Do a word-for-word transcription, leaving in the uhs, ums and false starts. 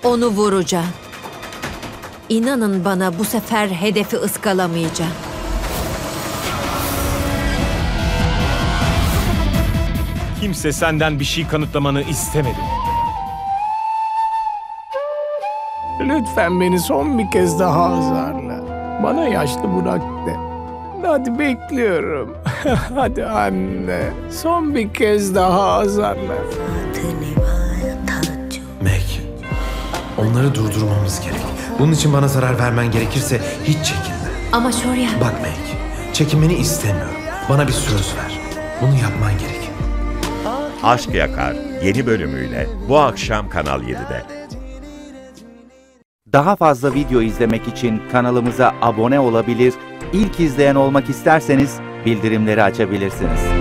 Onu vuracağım. İnanın bana, bu sefer hedefi ıskalamayacağım. Kimse senden bir şey kanıtlamanı istemedi. Lütfen beni son bir kez daha azarla. Bana yaşlı Burak de. Hadi bekliyorum. Hadi anne. Son bir kez daha azarla. Meg, onları durdurmamız gerek. Bunun için bana zarar vermen gerekirse hiç çekinme. Ama Şorya... Bak Meg, çekinmeni istemiyorum. Bana bir söz ver. Bunu yapman gerek. Aşk Yakar yeni bölümüyle bu akşam Kanal yedide. Daha fazla video izlemek için kanalımıza abone olabilir, ilk izleyen olmak isterseniz bildirimleri açabilirsiniz.